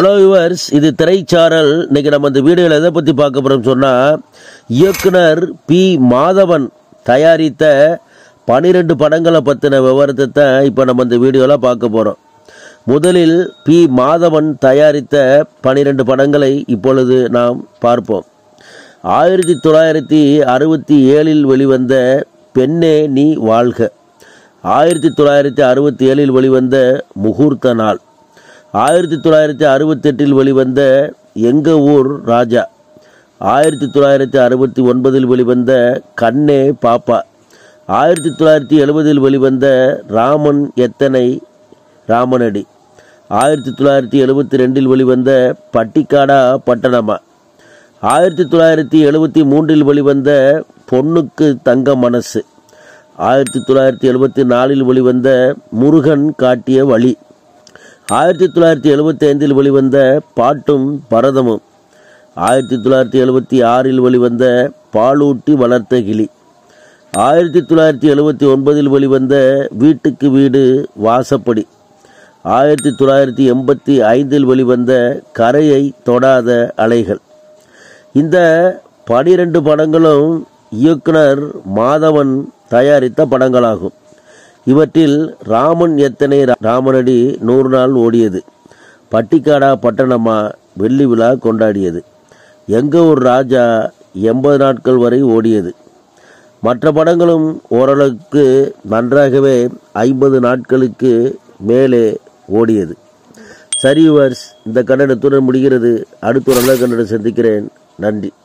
Hello viewers, இது திரைச்சாரல். இன்னைக்கு நம்ம இந்த வீடியோவில் எதை பற்றி பார்க்க போகிறோம் சொன்னால், இயக்குனர் பி மாதவன் தயாரித்த 12 படங்களை பற்றின விவரத்தை தான் இப்போ நம்ம இந்த வீடியோவில் பார்க்க போகிறோம். முதலில் பி மாதவன் தயாரித்த 12 படங்களை இப்பொழுது நாம் பார்ப்போம். 1967 வெளிவந்த பெண்ணே நீ வாழ்க, 1967 வெளிவந்த முகூர்த்த நாள், 1968 வெளிவந்த எங்க ஊர் ராஜா, 1969 வெளிவந்த கண்ணே பாப்பா, 1970 வெளிவந்த ராமன் எத்தனை ராமனடி, 1972 வெளிவந்த பட்டிக்காடா பட்டணமா, 1973 வெளிவந்த பொண்ணுக்கு தங்க மனசு, 1974 வெளிவந்த முருகன் காட்டிய வழி, 1975 வெளிவந்த பாட்டும் பரதமும், 1976 வெளிவந்த பாலூட்டி வளர்த்த கிளி, 1979 வெளிவந்த வீட்டுக்கு வீடு வாசப்படி, 1985 வெளிவந்த கரையை தொடாத அலைகள். இந்த 12 படங்களும் இயக்குனர் மாதவன் தயாரித்த படங்களாகும். இவற்றில் ராமன் எத்தனை ராமனடி 100 நாள் ஓடியது, பட்டிக்காடா பட்டணமா வெள்ளி விழா கொண்டாடியது, எங்க ஊர் ராஜா 80 நாட்கள் வரை ஓடியது. மற்ற படங்களும் ஓரளவுக்கு நன்றாகவே 50 நாட்களுக்கு மேலே ஓடியது. சரி வியூவர்ஸ், இந்த கன்னடத்துடன் முடிகிறது. அடுத்த ஒரு நல்ல கன்னடம் சந்திக்கிறேன். நன்றி.